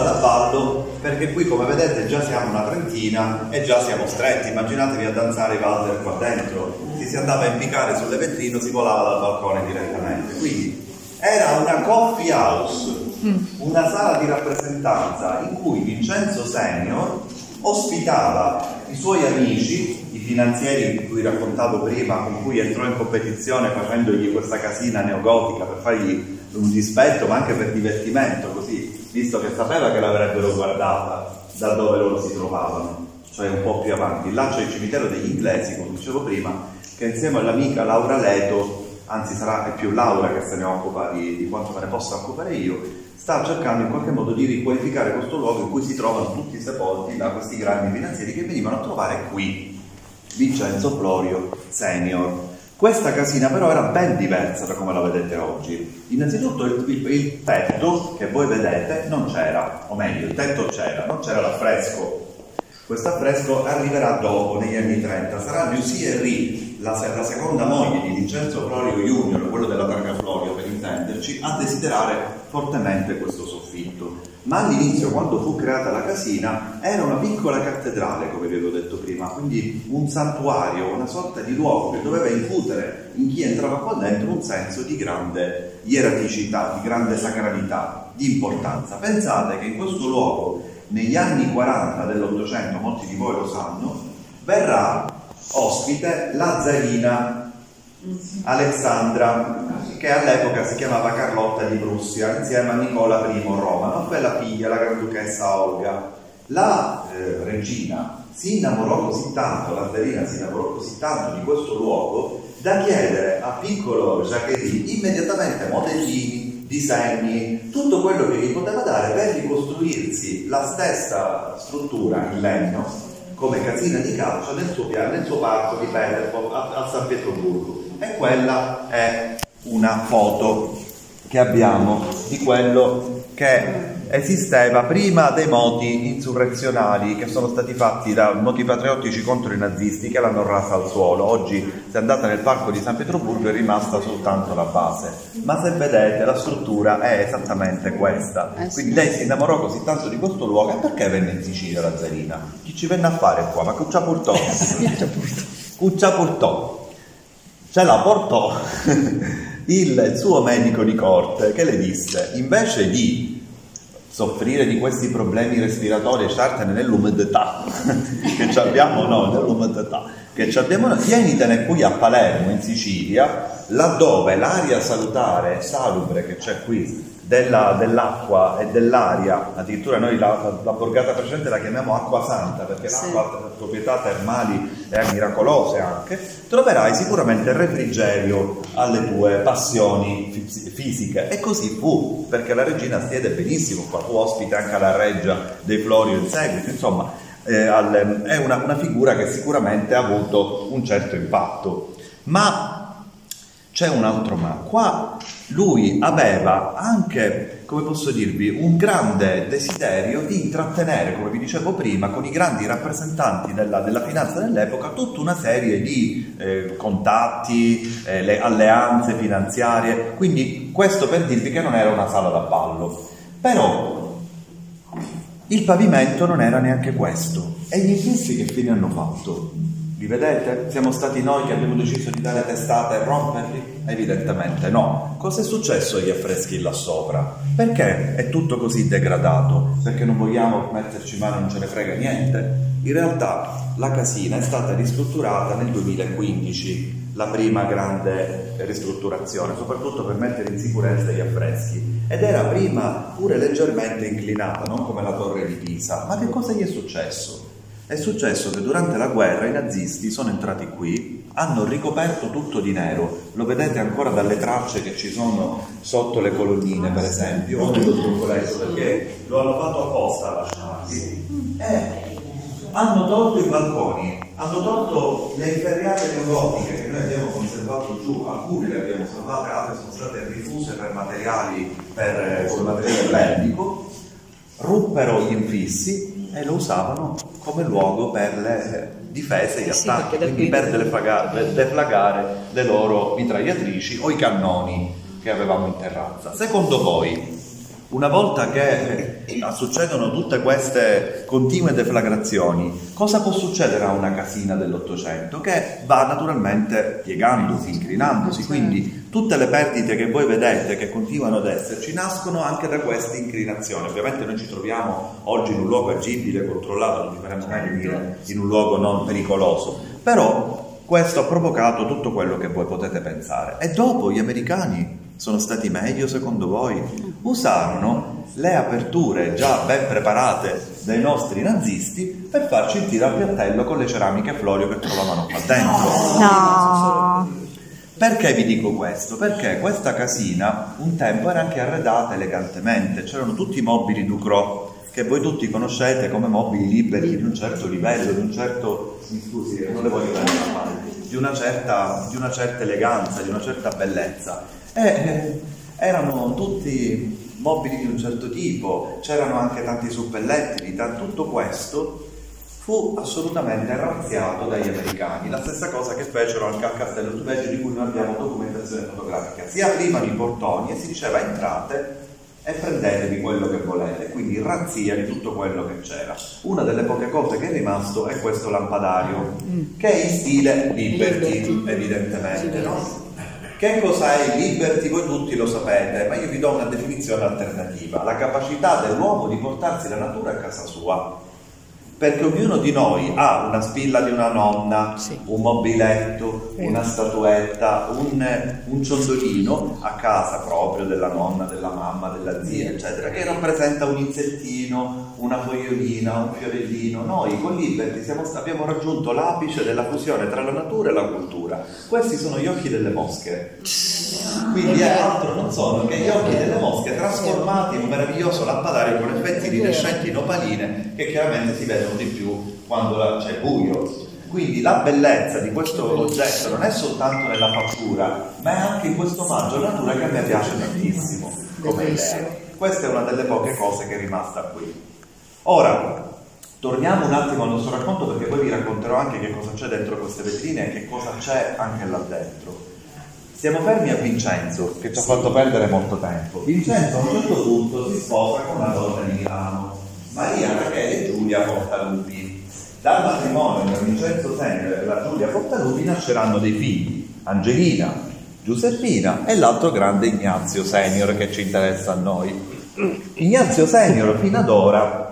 da ballo, perché qui come vedete già siamo una trentina e già siamo stretti. Immaginatevi a danzare i Walter qua dentro, si andava a impiccare sulle vetrine, si volava dal balcone direttamente. Quindi era una coffee house, una sala di rappresentanza in cui Vincenzo Senior ospitava i suoi amici, i finanzieri di cui raccontavo prima, con cui entrò in competizione facendogli questa casina neogotica per fargli un dispetto ma anche per divertimento, così, visto che sapeva che l'avrebbero guardata da dove loro si trovavano, cioè un po' più avanti. Là c'è il cimitero degli inglesi, come dicevo prima, che insieme all'amica Laura Leto, anzi è più Laura che se ne occupa di quanto me ne possa occupare io, sta cercando in qualche modo di riqualificare questo luogo in cui si trovano tutti sepolti da questi grandi finanzieri che venivano a trovare qui Vincenzo Florio Senior. Questa casina però era ben diversa da come la vedete oggi. Innanzitutto il tetto che voi vedete non c'era, o meglio il tetto c'era, non c'era l'affresco. Questo affresco arriverà dopo, negli anni 30, sarà Lucie Henry, la seconda moglie di Vincenzo Florio Junior, quello della targa Florio per intenderci, a desiderare fortemente questo soffitto. Ma all'inizio, quando fu creata la casina, era una piccola cattedrale, come vi avevo detto prima, quindi un santuario, una sorta di luogo che doveva incutere in chi entrava qua dentro un senso di grande ieraticità, di grande sacralità, di importanza. Pensate che in questo luogo, negli anni 40 dell'Ottocento, molti di voi lo sanno, verrà ospite la zarina Alessandra, che all'epoca si chiamava Carlotta di Prussia, insieme a Nicola I Romano, e la figlia, la granduchessa Olga. La regina si innamorò così tanto, la zarina si innamorò così tanto di questo luogo, da chiedere a piccolo Jacqueline immediatamente modellini, disegni, tutto quello che gli poteva dare per ricostruirsi la stessa struttura in legno come casina di calcio nel suo parco di Peterpov a San Pietroburgo. E quella è una foto che abbiamo di quello che esisteva prima dei moti insurrezionali che sono stati fatti da moti patriottici contro i nazisti che l'hanno rasa al suolo. Oggi, se andate nel parco di San Pietroburgo, è rimasta soltanto la base, ma se vedete la struttura è esattamente questa. Quindi lei si innamorò così tanto di questo luogo. E perché venne in Sicilia la zarina? Chi ci venne a fare qua? Ma Cuccia portò? Cuccia portò, ce la portò il suo medico di corte, che le disse: invece di soffrire di questi problemi respiratori, startene nell'umidità che abbiamo noi, nell'umidità che abbiamo noi, tienitene qui a Palermo, in Sicilia, laddove l'aria salutare e salubre che c'è qui dell'acqua e dell'aria, addirittura noi la borgata precedente la chiamiamo acqua santa, perché l'acqua ha proprietà termali e miracolose anche, troverai sicuramente refrigerio alle tue passioni fisiche. E così fu, perché la regina stiede benissimo qua, fu ospite anche alla reggia dei Florio in seguito, insomma è una figura che sicuramente ha avuto un certo impatto. Ma c'è un altro ma. Qua lui aveva anche, come posso dirvi, un grande desiderio di intrattenere, come vi dicevo prima, con i grandi rappresentanti della finanza dell'epoca, tutta una serie di contatti, le alleanze finanziarie. Quindi questo per dirvi che non era una sala da ballo. Però il pavimento non era neanche questo. E gli infissi che fine hanno fatto? Li vedete? Siamo stati noi che abbiamo deciso di dare testate e romperli? Evidentemente no. Cosa è successo agli affreschi là sopra? Perché è tutto così degradato? Perché non vogliamo metterci mano e non ce ne frega niente? In realtà la casina è stata ristrutturata nel 2015, la prima grande ristrutturazione, soprattutto per mettere in sicurezza gli affreschi. Ed era prima pure leggermente inclinata, non come la torre di Pisa. Ma che cosa gli è successo? È successo che durante la guerra i nazisti sono entrati qui, hanno ricoperto tutto di nero, lo vedete ancora dalle tracce che ci sono sotto le colonnine, per esempio, o nello sgrupoletto, perché lo hanno fatto apposta a lasciarsi. Hanno tolto i balconi, hanno tolto le inferriate neogotiche che noi abbiamo conservato giù, alcune le abbiamo salvate, altre sono state rifuse per materiale bellico, ruppero gli infissi e lo usavano come luogo per le difese e gli attacchi, quindi per deflagrare le loro mitragliatrici o i cannoni che avevamo in terrazza. Secondo voi Una volta che succedono tutte queste continue deflagrazioni, cosa può succedere a una casina dell'Ottocento? Che va naturalmente piegandosi, inclinandosi, quindi tutte le perdite che voi vedete che continuano ad esserci nascono anche da queste inclinazioni. Ovviamente noi ci troviamo oggi in un luogo agibile, controllato, non ci faremo mai venire in un luogo non pericoloso, però questo ha provocato tutto quello che voi potete pensare. E dopo gli americani sono stati meglio secondo voi? Usarono le aperture già ben preparate dai nostri nazisti per farci il tiro al piattello con le ceramiche Florio che trovavano qua dentro. No. Perché vi dico questo? Perché questa casina un tempo era anche arredata elegantemente, c'erano tutti i mobili Ducrot che voi tutti conoscete come mobili liberi di un certo livello, di un certo, mi scusi, non le voglio prendere la mano, di una certa eleganza, di una certa bellezza. Erano tutti mobili di un certo tipo, c'erano anche tanti suppellettili, tutto questo fu assolutamente razziato dagli americani. La stessa cosa che fecero anche al Castello Tubeggi, di cui noi abbiamo documentazione fotografica. Si aprivano i portoni e si diceva entrate e prendetevi quello che volete, quindi razzia di tutto quello che c'era. Una delle poche cose che è rimasto è questo lampadario, che è in stile Liberty, evidentemente, no? Che cosa è il Liberty? Voi tutti lo sapete, ma io vi do una definizione alternativa: la capacità dell'uomo di portarsi la natura a casa sua. Perché ognuno di noi ha una spilla di una nonna, un mobiletto, una statuetta, un ciondolino a casa proprio della nonna, della mamma, della zia, eccetera, che rappresenta un insettino, una fogliolina, un fiorellino. Noi con Liberty abbiamo raggiunto l'apice della fusione tra la natura e la cultura. Questi sono gli occhi delle mosche. Quindi altro non sono che gli occhi delle mosche trasformati in un meraviglioso lampadario con effetti iridescenti in opaline che chiaramente si vedono di più quando c'è buio. Quindi la bellezza di questo oggetto non è soltanto nella fattura, ma è anche in questo omaggio alla natura che a me piace tantissimo come idea. Questa è una delle poche cose che è rimasta qui. Ora torniamo un attimo al nostro racconto, perché poi vi racconterò anche che cosa c'è dentro queste vetrine e che cosa c'è anche là dentro. Siamo fermi a Vincenzo, che ci ha fatto perdere molto tempo. Vincenzo a un certo punto si sposa con una donna di Milano, Maria Rachele e Giulia Portalupi. Dal matrimonio di Vincenzo Senior e la Giulia Portalupi nasceranno dei figli, Angelina, Giuseppina e l'altro grande Ignazio Senior, che ci interessa a noi. Ignazio Senior fino ad ora,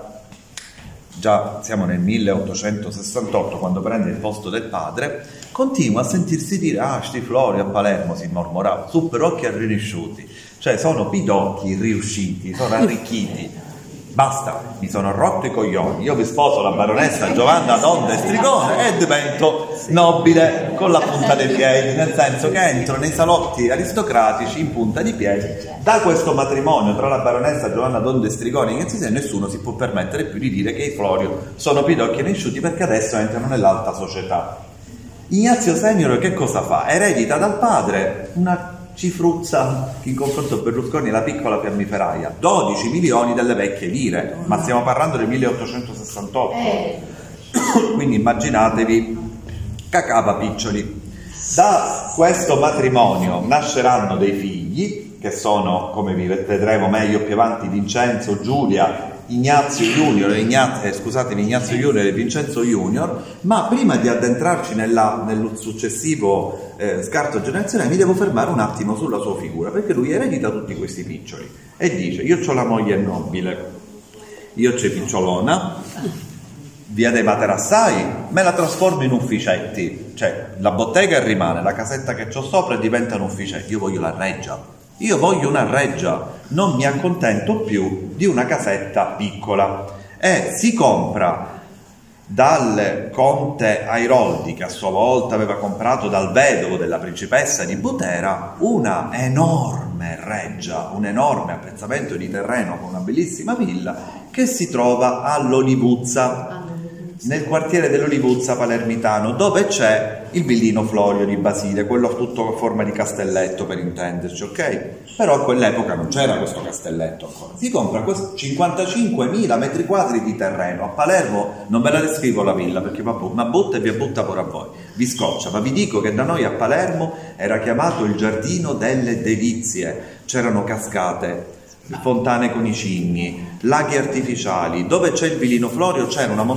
già siamo nel 1868 quando prende il posto del padre, continua a sentirsi dire: ah, sti Florio a Palermo, si mormorava, super occhi arricciuti, cioè sono pidocchi riusciti, sono arricchiti. Basta, mi sono rotto i coglioni, io vi sposo la baronessa Giovanna Donda Strigone e divento nobile con la punta dei piedi, nel senso che entro nei salotti aristocratici in punta di piedi. Da questo matrimonio tra la baronessa Giovanna Donda Strigone e Ignazio Senior nessuno si può permettere più di dire che i Florio sono pidocchi e risciuti, perché adesso entrano nell'alta società. Ignazio Senior che cosa fa? Eredita dal padre una cifruzza che in confronto a Berlusconi è la piccola fiammiferaia, 12 milioni delle vecchie lire, ma stiamo parlando del 1868, quindi immaginatevi cacava piccioli. Da questo matrimonio nasceranno dei figli che sono, come vi vedremo meglio più avanti, Vincenzo, Giulia, Ignazio Junior Ignazio Junior e Vincenzo Junior. Ma prima di addentrarci nel successivo scarto generazionale mi devo fermare un attimo sulla sua figura, perché lui eredita tutti questi piccioli e dice: io c'ho la moglie nobile, io c'è picciolona, via dei Materassai, me la trasformo in ufficetti, cioè la bottega rimane, la casetta che c'ho sopra diventano ufficetti. Io voglio la reggia. Io voglio una reggia, non mi accontento più di una casetta piccola. E si compra dal conte Airoldi, che a sua volta aveva comprato dal vedovo della principessa di Butera, una enorme reggia, un enorme appezzamento di terreno con una bellissima villa che si trova all'Olivuzza, nel quartiere dell'Olivuzza palermitano, dove c'è il villino Florio di Basile, quello tutto a forma di castelletto, per intenderci, ok? Però a quell'epoca non c'era questo castelletto ancora. Si compra 55.000 metri quadri di terreno. A Palermo non ve la descrivo la villa, perché ma butta e vi butta pure a voi, vi scoccia, ma vi dico che da noi a Palermo era chiamato il giardino delle delizie. C'erano cascate, fontane con i cigni, laghi artificiali. Dove c'è il Vilino Florio c'era una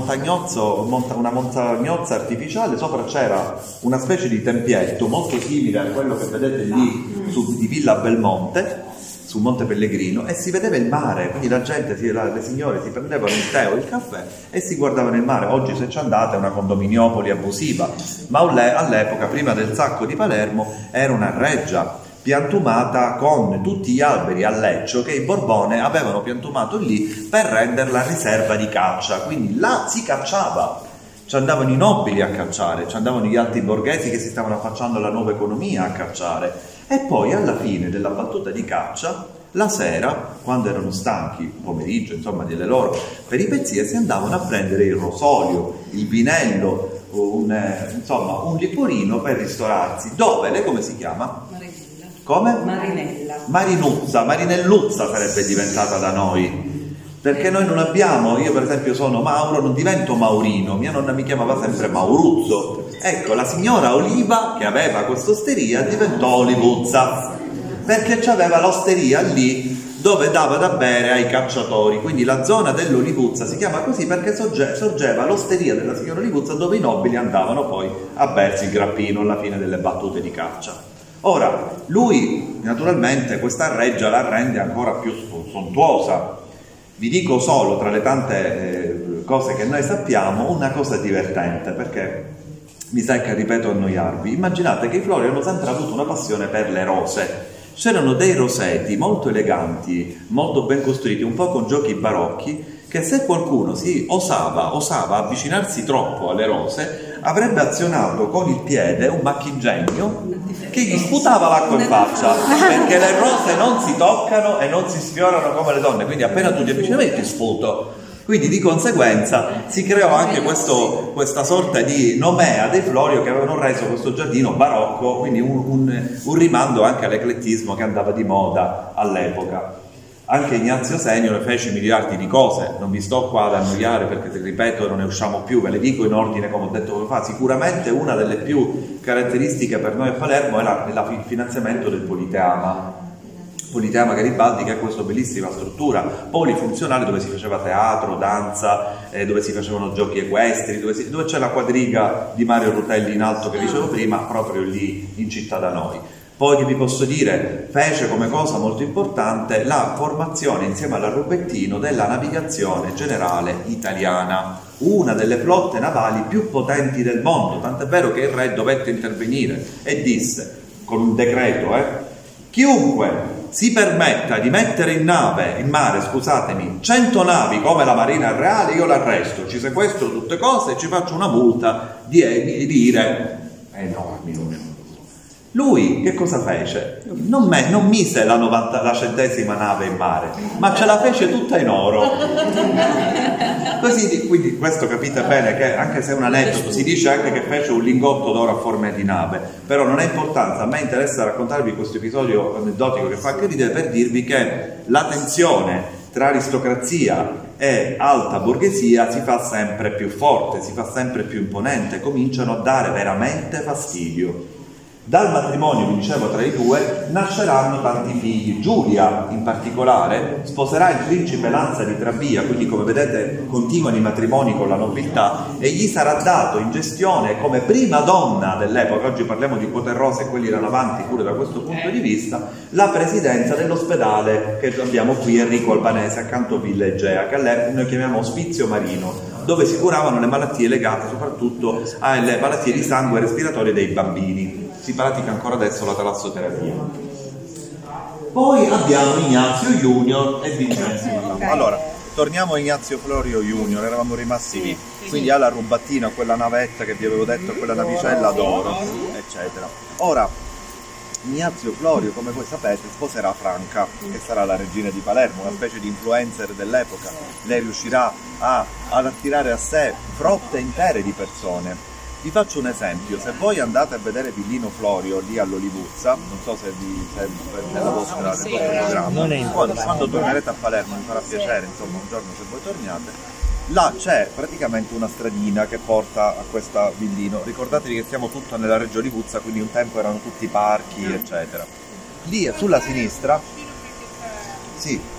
montagnozza artificiale, sopra c'era una specie di tempietto molto simile a quello che vedete lì di Villa Belmonte, su Monte Pellegrino, e si vedeva il mare, quindi la gente, le signore si prendevano il tè o il caffè e si guardavano il mare. Oggi se ci andate è una condominiopoli abusiva, ma all'epoca, prima del sacco di Palermo, era una reggia piantumata con tutti gli alberi a Leccio che i Borbone avevano piantumato lì per renderla riserva di caccia, quindi là si cacciava. Ci andavano i nobili a cacciare, ci andavano gli alti borghesi che si stavano affacciando alla nuova economia a cacciare. E poi alla fine della battuta di caccia, la sera, quando erano stanchi, pomeriggio, insomma, delle loro peripezie, si andavano a prendere il rosolio, il vinello, insomma, un liquorino per ristorarsi. Dove? Lei come si chiama? Marinella. Come? Marinella. Marinuzza, Marinelluzza sarebbe diventata da noi. Perché noi non abbiamo, io per esempio sono Mauro, non divento Maurino, mia nonna mi chiamava sempre Mauruzzo. Ecco, la signora Oliva, che aveva quest'osteria, diventò Olivuzza, perché c'aveva l'osteria lì dove dava da bere ai cacciatori. Quindi la zona dell'Olivuzza si chiama così perché sorgeva l'osteria della signora Olivuzza, dove i nobili andavano poi a bersi il grappino alla fine delle battute di caccia. Ora, lui naturalmente questa reggia la rende ancora più sontuosa. Vi dico solo, tra le tante cose che noi sappiamo, una cosa divertente, perché mi sa che ripeto a annoiarvi. Immaginate che i Florio hanno sempre avuto una passione per le rose. C'erano dei roseti molto eleganti, molto ben costruiti, un po' con giochi barocchi, che se qualcuno si osava avvicinarsi troppo alle rose, avrebbe azionato con il piede un macchingegno che gli sputava l'acqua in faccia, perché le rose non si toccano e non si sfiorano come le donne, quindi appena tu ti avvicini ti sputo. Quindi di conseguenza si creò anche questa sorta di nomea dei Florio, che avevano reso questo giardino barocco, quindi un rimando anche all'eclettismo che andava di moda all'epoca. Anche Ignazio Senior fece miliardi di cose, non vi sto qua ad annoiare perché, te ripeto, non ne usciamo più, ve le dico in ordine come ho detto poco fa. Sicuramente una delle più caratteristiche per noi a Palermo è il finanziamento del Politeama Garibaldi, che è questa bellissima struttura polifunzionale dove si faceva teatro, danza, dove si facevano giochi equestri, dove c'è la quadriga di Mario Rutelli in alto che dicevo prima, proprio lì in città da noi. Poi che vi posso dire, fece come cosa molto importante la formazione insieme alla Rubettino della navigazione generale italiana, una delle flotte navali più potenti del mondo, tant'è vero che il re dovette intervenire e disse, con un decreto, chiunque si permetta di mettere in mare, 100 navi come la Marina Reale, io l'arresto, ci sequestro tutte cose e ci faccio una multa di lire enormi. Lui che cosa fece? Non mise la 100ª nave in mare, ma ce la fece tutta in oro. Così, quindi questo capite bene che anche se è un aneddoto, si dice anche che fece un lingotto d'oro a forma di nave, però non ha importanza. A me interessa raccontarvi questo episodio aneddotico che fa anche ridere, per dirvi che la tensione tra aristocrazia e alta borghesia si fa sempre più forte, si fa sempre più imponente, cominciano a dare veramente fastidio. Dal matrimonio, vi dicevo, tra i due nasceranno tanti figli. Giulia in particolare sposerà il principe Lanza di Trabia, quindi come vedete continuano i matrimoni con la nobiltà, e gli sarà dato in gestione come prima donna dell'epoca, oggi parliamo di quote rose e quelli erano avanti pure da questo punto di vista, la presidenza dell'ospedale che abbiamo qui, Enrico Albanese, accanto a Villa Egea, che all'epoca noi chiamiamo ospizio marino, dove si curavano le malattie legate soprattutto alle malattie di sangue respiratorie dei bambini. Si pratica ancora adesso la talassoterapia. Poi abbiamo Ignazio Junior e Vincenzo. Allora, torniamo a Ignazio Florio Junior, eravamo rimasti lì. Quindi alla rubattina, quella navetta che vi avevo detto, quella navicella d'oro, eccetera. Ora, Ignazio Florio, come voi sapete, sposerà Franca, che sarà la regina di Palermo, una specie di influencer dell'epoca. Lei riuscirà ad attirare a sé frotte intere di persone. Vi faccio un esempio: se voi andate a vedere Villino Florio lì all'Olivuzza, non so se nella vostra programma, quando tornerete a Palermo mi farà piacere, insomma, un giorno se voi torniate, là c'è praticamente una stradina che porta a questa Villino. Ricordatevi che siamo tutto nella Reggio Olivuzza, quindi un tempo erano tutti parchi, eccetera. Lì sulla sinistra, sì,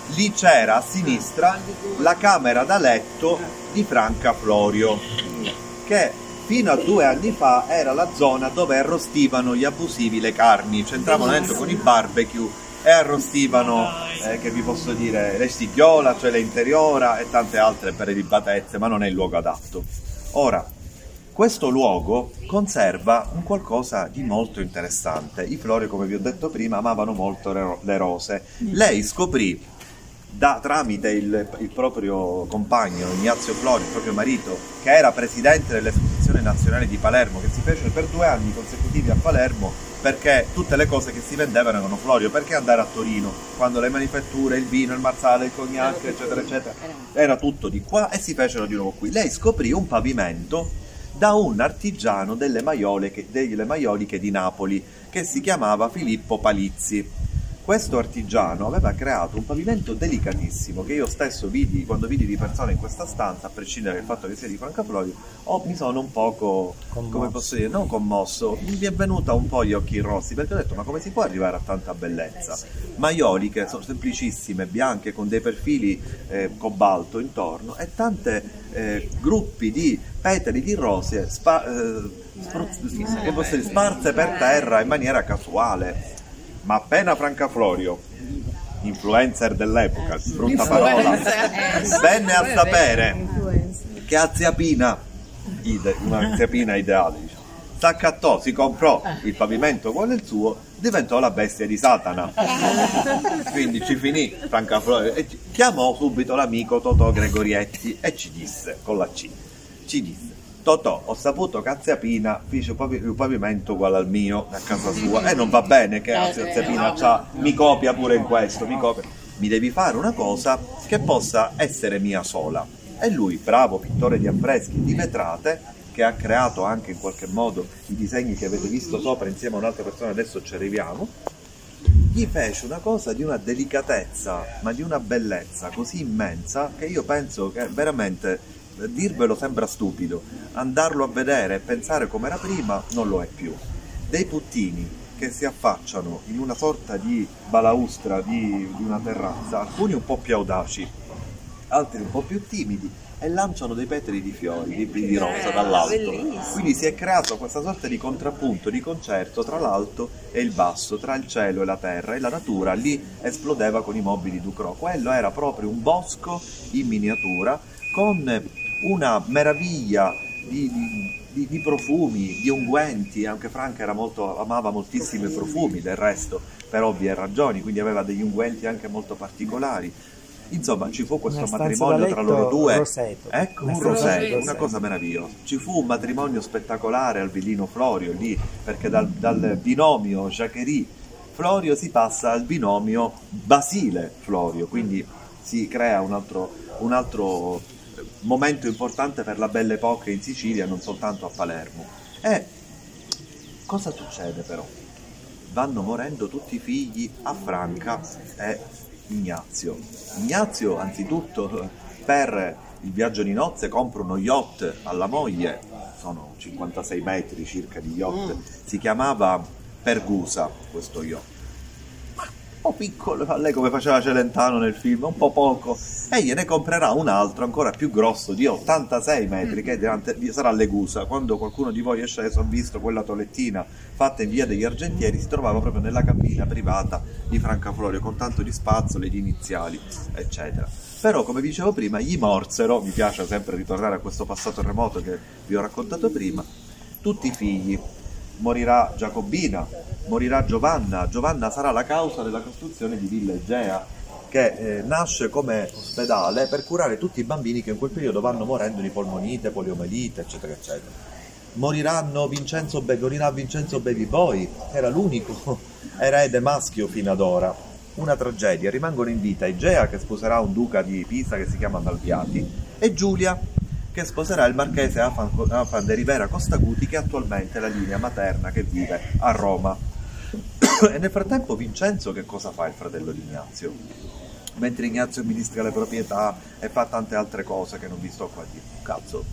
lì c'era a sinistra la camera da letto di Franca Florio, che fino a 2 anni fa era la zona dove arrostivano gli abusivi le carni, c'entravano dentro con i barbecue e arrostivano, che vi posso dire, le stighiola, cioè le interiora e tante altre prelibatezze, ma non è il luogo adatto. Ora, questo luogo conserva un qualcosa di molto interessante. I Florio, come vi ho detto prima, amavano molto le rose. Lei scoprì, tramite il proprio compagno Ignazio Florio, il proprio marito, che era presidente dell'Esposizione Nazionale di Palermo, che si fece per 2 anni consecutivi a Palermo, perché tutte le cose che si vendevano erano Florio. Perché andare a Torino quando le manifatture, il vino, il marsale, il cognac, eccetera eccetera, era tutto di qua, e si fecero di nuovo qui. Lei scoprì un pavimento da un artigiano delle Maioliche di Napoli, che si chiamava Filippo Palizzi. Questo artigiano aveva creato un pavimento delicatissimo, che io stesso vidi quando vidi di persona in questa stanza, a prescindere dal fatto che sia di Franca Florio, mi sono un poco, come posso dire, non commosso, mi è venuta un po' gli occhi rossi, perché ho detto: ma come si può arrivare a tanta bellezza? Maioliche sono semplicissime, bianche, con dei perfili cobalto intorno, e tante gruppi di petali di rose sparse per terra in maniera casuale. Ma appena Franca Florio, influencer dell'epoca, brutta parola, venne a sapere che a Zia Pina, una Zia Pina ideale, diciamo, s'accattò, si comprò il pavimento con il suo, diventò la bestia di Satana. Quindi ci finì Franca Florio e chiamò subito l'amico Totò Gregorietti e ci disse, con la C, ci disse: Totò, ho saputo che a Zia Pina fece un pavimento uguale al mio a casa sua, e non va bene che Zia Pina mi copia pure in questo, mi devi fare una cosa che possa essere mia sola. E lui, bravo pittore di affreschi, di vetrate, che ha creato anche in qualche modo i disegni che avete visto sopra insieme a un'altra persona, adesso ci arriviamo, gli fece una cosa di una delicatezza, ma di una bellezza così immensa, che io penso che veramente, dirvelo sembra stupido, andarlo a vedere e pensare come era prima non lo è più. Dei puttini che si affacciano in una sorta di balaustra di una terrazza, alcuni un po' più audaci, altri un po' più timidi, e lanciano dei petali di fiori, di rosa dall'alto. Quindi si è creato questa sorta di contrappunto, di concerto tra l'alto e il basso, tra il cielo e la terra, e la natura lì esplodeva con i mobili Ducrot. Quello era proprio un bosco in miniatura, con una meraviglia di profumi, di unguenti. Anche Franca amava moltissimi profumi, del resto, per ovvie ragioni, quindi aveva degli unguenti anche molto particolari. Insomma, ci fu questo matrimonio tra loro due, roseto. Ecco, un roseto, una cosa meravigliosa. Ci fu un matrimonio spettacolare al Villino Florio lì, perché dal binomio Jacquerie Florio si passa al binomio Basile Florio, quindi si crea un altro momento importante per la Belle Époque in Sicilia, non soltanto a Palermo. E cosa succede però? Vanno morendo tutti i figli a Franca e Ignazio, anzitutto, per il viaggio di nozze compra uno yacht alla moglie, sono 56 metri circa di yacht, si chiamava Pergusa questo yacht, un po' piccolo, a lei come faceva Celentano nel film, un po' poco, e gliene comprerà un altro ancora più grosso di 86 metri che sarà Legusa. Quando qualcuno di voi è sceso, ha visto quella tolettina fatta in via degli Argentieri, si trovava proprio nella cabina privata di Franca Florio, con tanto di spazzole, di iniziali, eccetera. Però, come dicevo prima, gli morsero, mi piace sempre ritornare a questo passato remoto che vi ho raccontato prima, tutti i figli. Morirà Giacobina, morirà Giovanna sarà la causa della costruzione di Villa Egea, che nasce come ospedale per curare tutti i bambini che in quel periodo vanno morendo di polmonite, poliomelite, eccetera eccetera. Morirà Vincenzo Baby Boy, era l'unico erede maschio fino ad ora, una tragedia. Rimangono in vita Egea, che sposerà un duca di Pisa che si chiama Malviati, e Giulia, che sposerà il marchese Afan de Rivera Costaguti, che attualmente è la linea materna che vive a Roma. E nel frattempo Vincenzo che cosa fa, il fratello di Ignazio? Mentre Ignazio amministra le proprietà e fa tante altre cose che non vi sto qua a dire, cazzo,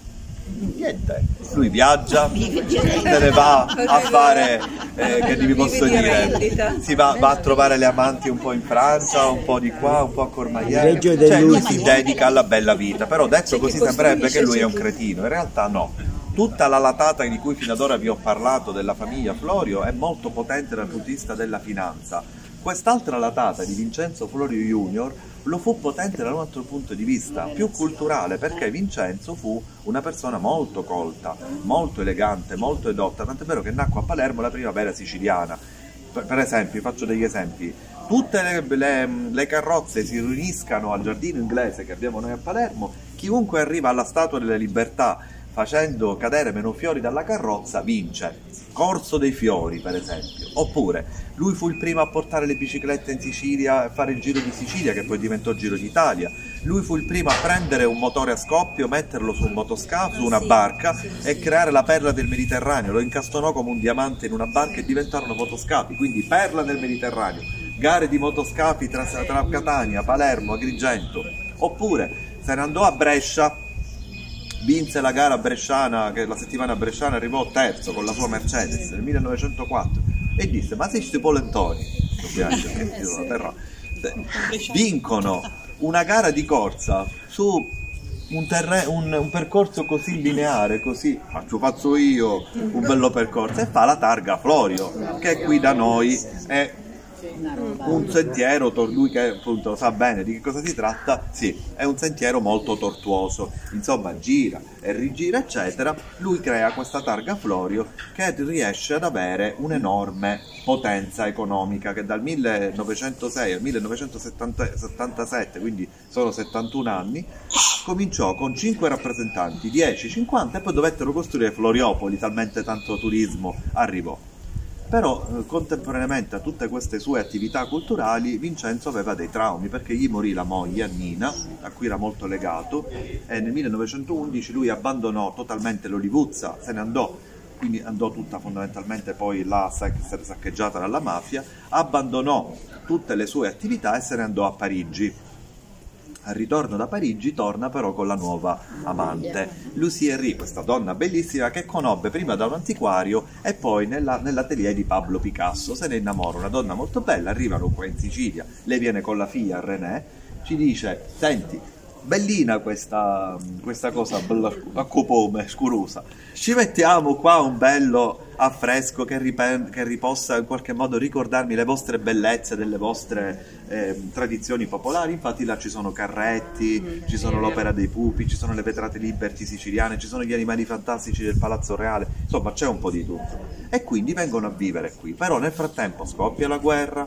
Niente, lui viaggia, se ne va a fare, che vi posso dire, va a trovare le amanti un po' in Francia, un po' di qua, un po' a Courmayeur, cioè lui si dedica alla bella vita, però detto così sembrerebbe che lui è un cretino, in realtà no. Tutta la latata di cui fino ad ora vi ho parlato della famiglia Florio è molto potente dal punto di vista della finanza. Quest'altra latata di Vincenzo Florio Junior lo fu potente da un altro punto di vista, più culturale, perché Vincenzo fu una persona molto colta, molto elegante, molto edotta, tant'è vero che nacque a Palermo la primavera siciliana. Per esempio, faccio degli esempi, tutte le carrozze si riuniscano al giardino inglese che abbiamo noi a Palermo, chiunque arriva alla Statua della Libertà facendo cadere meno fiori dalla carrozza vince. Corso dei fiori, per esempio. Oppure lui fu il primo a portare le biciclette in Sicilia e fare il Giro di Sicilia, che poi diventò Giro d'Italia. Lui fu il primo a prendere un motore a scoppio, metterlo su un motoscafo, su una barca e creare la perla del Mediterraneo. Lo incastonò come un diamante in una barca e diventarono motoscafi, quindi perla del Mediterraneo. Gare di motoscafi tra Catania, Palermo, Agrigento. Oppure se ne andò a Brescia, vinse la gara bresciana, che la settimana bresciana arrivò terzo con la sua Mercedes nel 1904 e disse: ma se sti polentoni, vincono una gara di corsa su un percorso così lineare, così faccio io un bello percorso, e fa la targa Florio, che qui da noi è un sentiero, lui che appunto sa bene di che cosa si tratta, sì, è un sentiero molto tortuoso, insomma gira e rigira eccetera. Lui crea questa targa Florio che riesce ad avere un'enorme potenza economica, che dal 1906 al 1977, quindi sono 71 anni, cominciò con 5 rappresentanti, 10, 50 e poi dovettero costruire Floriopoli, talmente tanto turismo arrivò. Però contemporaneamente a tutte queste sue attività culturali Vincenzo aveva dei traumi, perché gli morì la moglie Annina, a cui era molto legato, e nel 1911 lui abbandonò totalmente l'Olivuzza, se ne andò, quindi andò tutta fondamentalmente poi là a essere saccheggiata dalla mafia, abbandonò tutte le sue attività e se ne andò a Parigi. Al ritorno da Parigi torna però con la nuova amante, Lucie Henry, questa donna bellissima che conobbe prima da un antiquario e poi nell'atelier di Pablo Picasso. Se ne innamora, una donna molto bella, arrivano qua in Sicilia, lei viene con la figlia René, ci dice: senti, bellina questa cosa a copome, scurosa, ci mettiamo qua un bello affresco che ripossa in qualche modo ricordarmi le vostre bellezze delle vostre tradizioni popolari. Infatti là ci sono carretti, ci sono l'opera dei pupi, ci sono le vetrate Liberty siciliane, ci sono gli animali fantastici del Palazzo Reale, insomma c'è un po' di tutto, e quindi vengono a vivere qui. Però nel frattempo scoppia la guerra,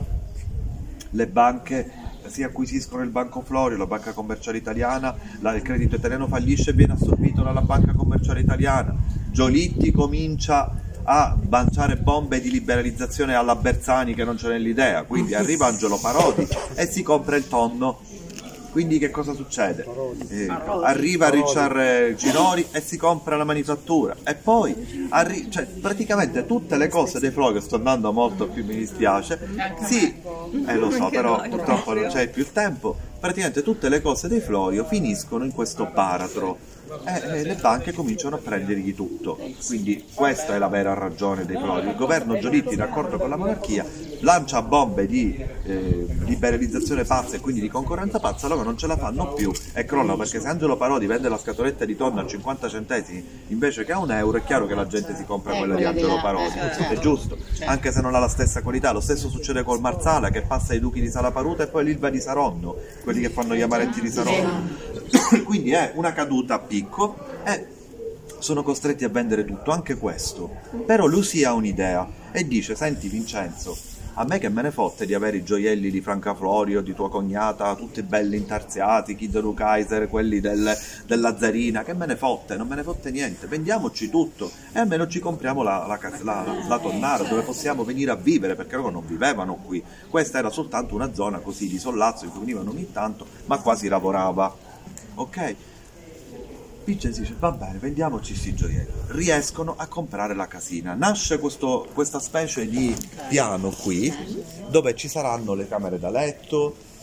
le banche si acquisiscono il Banco Florio, la banca commerciale italiana, il credito italiano fallisce e viene assorbito dalla banca commerciale italiana. Giolitti comincia a lanciare bombe di liberalizzazione alla Bersani che non ce n'è l'idea, quindi arriva Angelo Parodi e si compra il tonno. Quindi che cosa succede? Arriva Richard Ginori e si compra la manifattura, e poi cioè, praticamente tutte le cose dei Florio, sto andando molto più, mi dispiace, sì, lo so, però purtroppo non c'è più tempo, praticamente tutte le cose dei Florio finiscono in questo baratro e le banche cominciano a prendergli tutto. Quindi questa è la vera ragione dei Florio. Il governo Giolitti, d'accordo con la monarchia, lancia bombe di liberalizzazione pazza e quindi di concorrenza pazza, loro non ce la fanno più e crollano, perché se Angelo Parodi vende la scatoletta di tonno a 50 centesimi invece che a €1, è chiaro che la gente si compra quella di Angelo Parodi, è giusto, anche se non ha la stessa qualità. Lo stesso succede col Marsala, che passa ai Duchi di Salaparuta e poi l'Ilva di Saronno, quelli che fanno gli amaretti di Saronno. Quindi è una caduta a picco e sono costretti a vendere tutto, anche questo. Però Lucie ha un'idea e dice: senti Vincenzo, a me che me ne fotte di avere i gioielli di Franca Florio, di tua cognata, tutti belli intarsiati, Kid Kaiser, quelli della Zarina, che me ne fotte, non me ne fotte niente, vendiamoci tutto e almeno ci compriamo la tonnara dove possiamo venire a vivere, perché loro non vivevano qui, questa era soltanto una zona così di sollazzo in cui venivano ogni tanto, ma qua si lavorava, ok? Vincenzo dice: va bene, vendiamoci sti gioielli. Riescono a comprare la casina. Nasce questa specie di piano qui, dove ci saranno le camere da letto,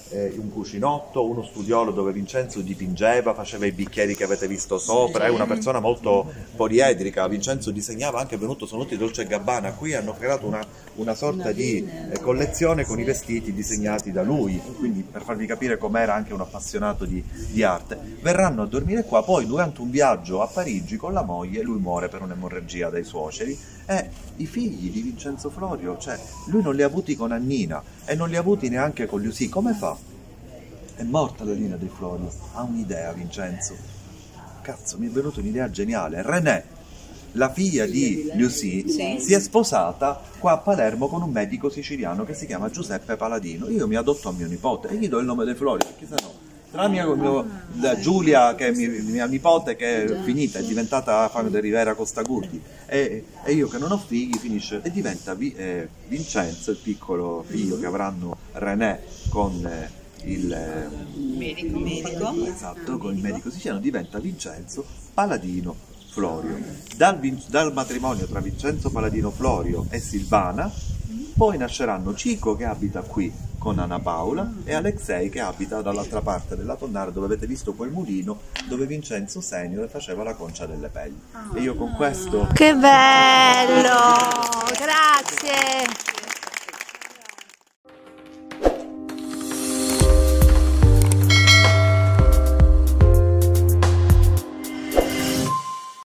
un cucinotto, uno studiolo dove Vincenzo dipingeva, faceva i bicchieri che avete visto sopra, è una persona molto poliedrica. Vincenzo disegnava, anche sono venuti Dolce & Gabbana, qui hanno creato una sorta di collezione con i vestiti disegnati da lui, quindi per farvi capire com'era anche un appassionato di arte. Verranno a dormire qua, poi durante un viaggio a Parigi con la moglie lui muore per un'emorragia dai suoceri, e i figli di Vincenzo Florio, cioè lui non li ha avuti con Annina e non li ha avuti neanche con Lucy. Come fa? È morta la Lina di Florio, ha un'idea Vincenzo, cazzo, mi è venuta un'idea geniale. René, la figlia di Lucy, si è sposata qua a Palermo con un medico siciliano che si chiama Giuseppe Paladino. Io mi adotto a mio nipote e gli do il nome di Florio, perché se no tra Giulia, che è mia nipote, che è finita, è diventata Fabio de Rivera Costa Curti, e io che non ho figli, finisce e diventa Vincenzo, il piccolo figlio che avranno René con il medico, esatto, con il medico siciliano, diventa Vincenzo Paladino Florio. Dal matrimonio tra Vincenzo Paladino Florio e Silvana poi nasceranno Cico, che abita qui con Anna Paola, e Alexei, che abita dall'altra parte della Tonnara, dove avete visto quel mulino dove Vincenzo Senior faceva la concia delle pelli. E io con questo... Che bello! Grazie!